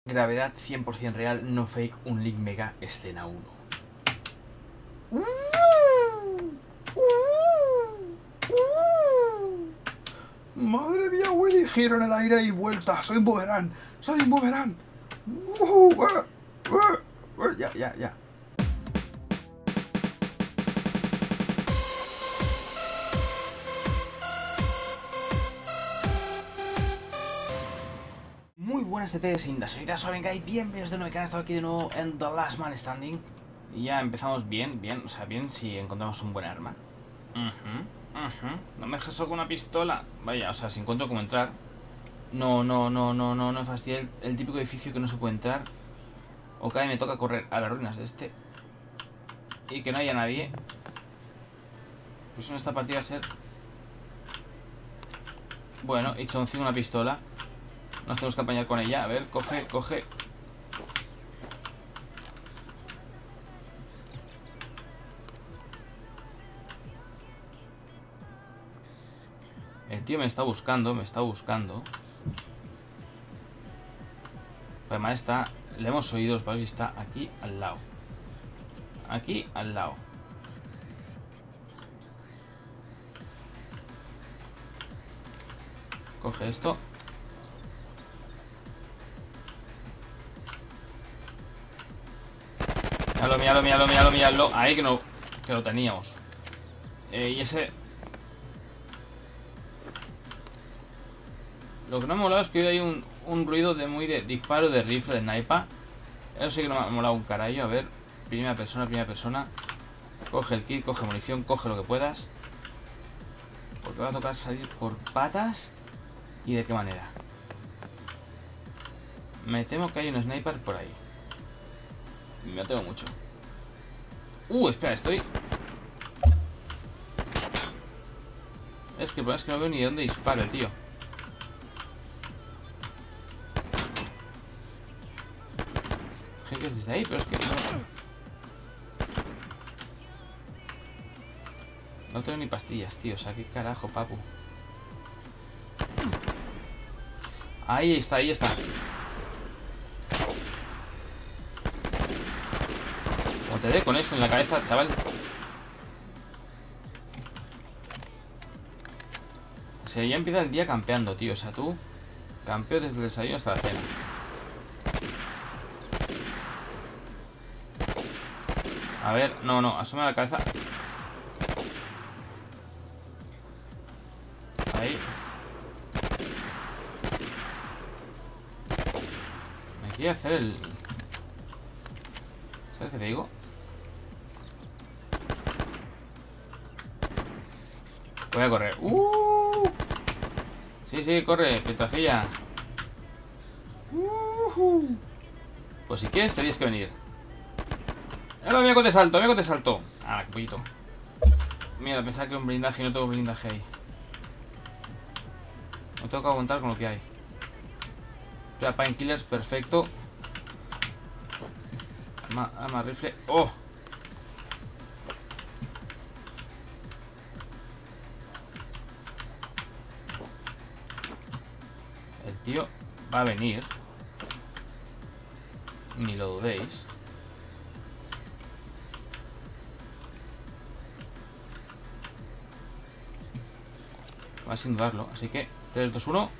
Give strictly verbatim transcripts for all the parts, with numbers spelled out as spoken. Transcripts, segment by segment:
Gravedad cien por cien real, no fake, un link mega, escena uno. Uh, uh, uh. Madre mía, Willy, giro en el aire y vuelta. Soy un boomerang, soy un boomerang. Uh, uh, uh, uh. Ya, ya, ya. Muy buenas T Ts, soy Dasovenga y bienvenidos de nuevo al canal. Estoy aquí de nuevo en The Last Man Standing. Y ya empezamos bien, bien, o sea, bien si encontramos un buen arma. uh -huh, uh -huh. No me dejes con una pistola. Vaya, o sea, si encuentro cómo entrar. No, no, no, no, no, no fastidia el, el típico edificio que no se puede entrar. Ok, me toca correr a las ruinas de este. Y que no haya nadie. Pues en esta partida va a ser... Bueno, he hecho encima una pistola. Nos tenemos que apañar con ella. A ver, coge, coge. El tío me está buscando, me está buscando. Además está... Le hemos oído, ¿vale? Está aquí al lado. Aquí al lado. Coge esto. Míralo, míralo, míralo, míralo, míralo. Ahí que no, que lo teníamos. Eh, y ese... Lo que no me ha molado es que hoy hay un, un ruido de muy de disparo de rifle, de sniper. Eso sí que no me ha molado un carajo. A ver, primera persona, primera persona. Coge el kit, coge munición, coge lo que puedas. Porque va a tocar salir por patas. ¿Y de qué manera? Me temo que hay un sniper por ahí. Me tengo mucho. Uh, espera, estoy... Es que el problema es que no veo ni de dónde dispara el tío. Creo que es desde ahí, pero es que no... No tengo ni pastillas, tío. O sea, qué carajo, papu. Ahí está, ahí está. Como te dé con esto en la cabeza, chaval. O sea, ya empieza el día campeando, tío. O sea, tú campeo desde el desayuno hasta la cena. A ver, no, no, asoma la cabeza. Ahí. Me quiere hacer el... ¿Sabes qué te digo? Voy a correr. ¡Uh! Sí, sí, corre, filtracilla. Uh-huh. Pues si quieres, tenéis que venir. ¡Hola, mira con te salto! ¡Mira con te salto! Ah, qué poquito. Mira, pensaba que era un blindaje y no tengo blindaje ahí. Me tengo que aguantar con lo que hay. Espera, painkillers, perfecto. Arma, arma rifle. ¡Oh! El tío va a venir. Ni lo dudéis. Va sin dudarlo. Así que tres, dos, uno.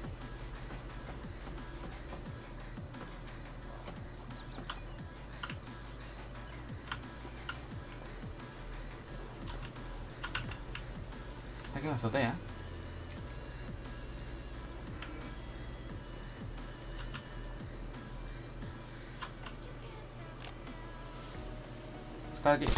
Está aquí en la azotea. Está aquí.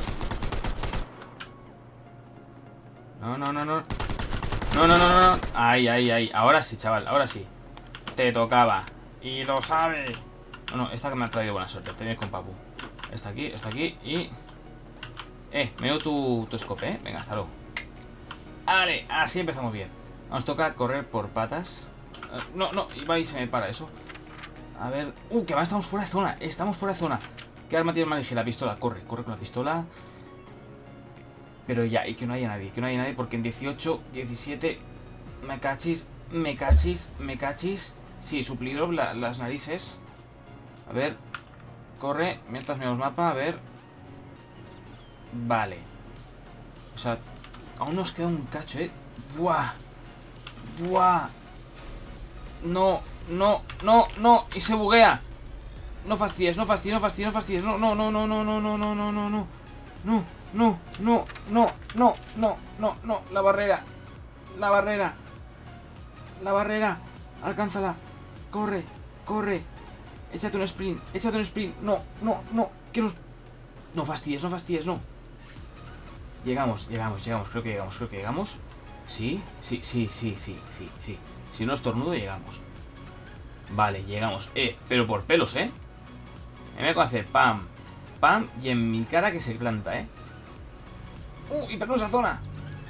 No, no, no, no. No, no, no, no, no. Ahí, ahí, ahí. Ahora sí, chaval, ahora sí. Te tocaba. Y lo sabe. No, no, esta que me ha traído buena suerte. Te vienes con papu. Está aquí, está aquí y... Eh, me dio tu, tu escope, ¿eh? Venga, hasta luego. Vale, así empezamos bien. Nos toca correr por patas. uh, No, no, iba y se me para eso. A ver... Uh, que va, estamos fuera de zona. Estamos fuera de zona. ¿Qué arma tiene el La pistola, corre, corre con la pistola. Pero ya, y que no haya nadie, que no haya nadie, porque en dieciocho, diecisiete... Me cachis, me cachis, me cachis. Sí, suplidor, la, las narices. A ver. Corre, mientras miramos mapa, a ver. Vale. O sea, aún nos queda un cacho, ¿eh? Buah. Buah. No, no, no, no. Y se buguea. No fastidies, no fastidies, no fastidies, no fastidies. No, no, no, no, no, no, no, no, no, no, no. No, no, no, no, no, no, no, no. La barrera. La barrera. La barrera. Alcánzala. Corre, corre. Échate un sprint, échate un sprint. No, no, no. Que nos... No fastidies, no fastidies, no. Llegamos, llegamos, llegamos. Creo que llegamos, creo que llegamos. Sí, sí, sí, sí, sí, sí, sí. Si no estornudo, llegamos. Vale, llegamos. Eh, pero por pelos, ¿eh? Me voy a hacer pam, pam. Y en mi cara que se planta, ¿eh? Uh, y perdón esa zona.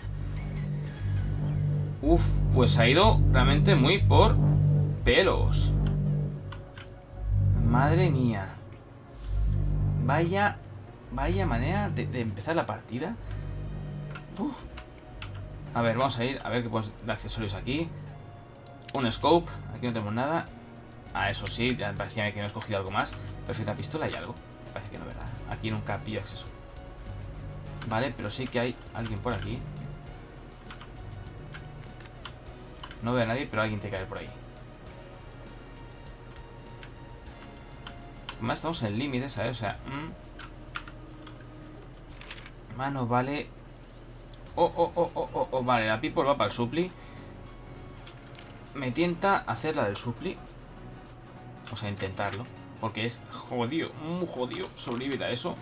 Uf, pues ha ido realmente muy por pelos. Madre mía. Vaya, vaya manera de, de empezar la partida. Uf. A ver, vamos a ir a ver qué podemos de accesorios aquí. Un scope, aquí no tenemos nada. Ah, eso sí, ya parecía que me he escogido algo más. Perfecta pistola y algo. Parece que no, ¿verdad? Aquí nunca pillo acceso. Vale, pero sí que hay alguien por aquí. No veo a nadie, pero alguien tiene que haber por ahí. Además estamos en el límite, ¿sabes? O sea... Mmm. Mano, vale... Oh, oh, oh, oh, oh, oh, vale, la people va para el supli. Me tienta hacer la del supli. O sea, intentarlo. Porque es jodido, muy jodido sobrevivir a eso.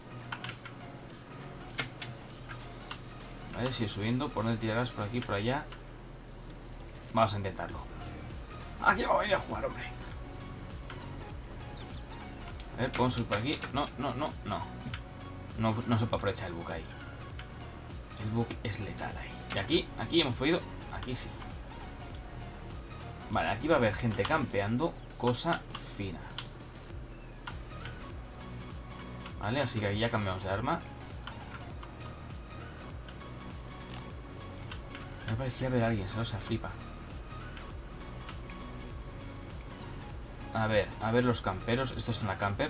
Vale, sigue subiendo. ¿Por dónde tirarás? Por aquí, por allá. Vamos a intentarlo. Aquí vamos a ir a jugar, hombre. A ver, podemos subir por aquí. No, no, no, no. No, no se puede aprovechar el bug ahí. El bug es letal ahí. Y aquí, aquí hemos podido. Aquí sí. Vale, aquí va a haber gente campeando. Cosa fina. Vale, así que aquí ya cambiamos de arma. Me parecía ver a alguien, se lo se flipa. A ver, a ver los camperos. Esto es en la camper.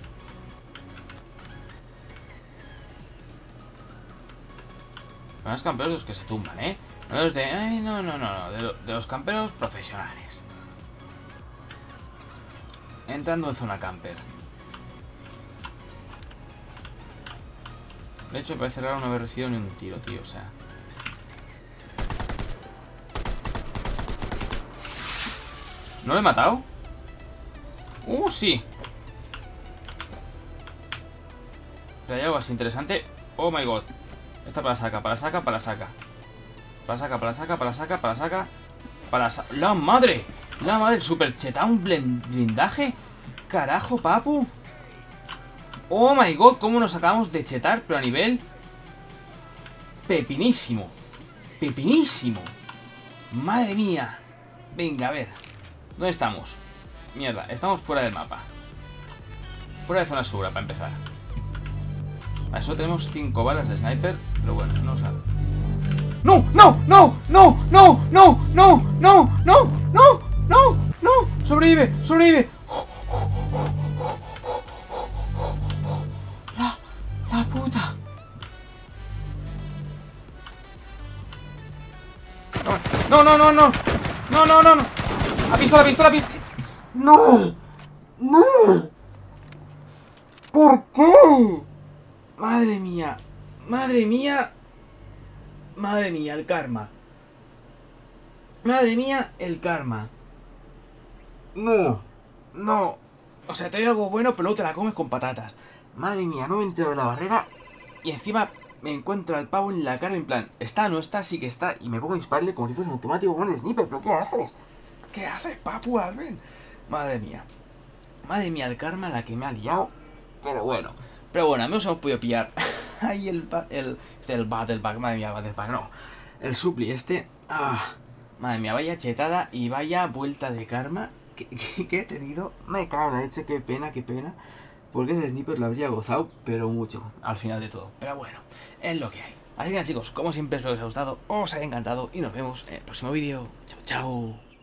Son los camperos los que se tumban, ¿eh? No los de... Ay, no, no, no, no. De, lo, de los camperos profesionales. Entrando en zona camper. De hecho, parece raro no haber recibido ni un tiro, tío. O sea... ¿No lo he matado? Uh, sí. Pero hay algo así interesante. Oh my god. Esta para la saca, para la saca, para la saca. Para la saca, para la saca, para la saca, para la saca. Para la saca. ¡La madre! ¡La madre! ¿Super cheta un blindaje? Carajo, papu. Oh my god, cómo nos acabamos de chetar, pero a nivel pepinísimo. Pepinísimo. Madre mía. Venga, a ver. ¿Dónde estamos? Mierda, estamos fuera del mapa. Fuera de zona segura, para empezar. A eso tenemos cinco balas de sniper. Pero bueno, no sabe. ¡No! ¡No! ¡No! ¡No! ¡No! ¡No! ¡No! ¡No! ¡No! ¡No! ¡No! ¡No! ¡Sobrevive! ¡Sobrevive! ¡La... la puta! ¡No! ¡No! ¡No! ¡No! ¡No! ¡No! ¡No! ¡No! ¡Ha visto la pistola! ¡La ¡No! ¡No! ¿Por qué? Madre mía. Madre mía. Madre mía, el karma. Madre mía, el karma. No. No. O sea, te doy algo bueno, pero luego te la comes con patatas. Madre mía, no me entero de la barrera. Y encima me encuentro al pavo en la cara en plan, ¿está, no está? Sí que está. Y me pongo a dispararle como si fuese un automático con el sniper. ¿Pero qué haces? ¿Qué haces, papu, Alben? Madre mía. Madre mía, el karma la que me ha liado. Pero bueno. Pero bueno, al menos hemos podido pillar. Ahí el, el, el Battle Pack. Madre mía, el Battle Pack, no. El supli este. Ah, madre mía, vaya chetada y vaya vuelta de karma que, que, que he tenido. Me cago en la leche, qué pena, qué pena. Porque ese sniper lo habría gozado, pero mucho, al final de todo. Pero bueno, es lo que hay. Así que nada, chicos, como siempre espero que os haya gustado, os haya encantado y nos vemos en el próximo vídeo. Chao, chao.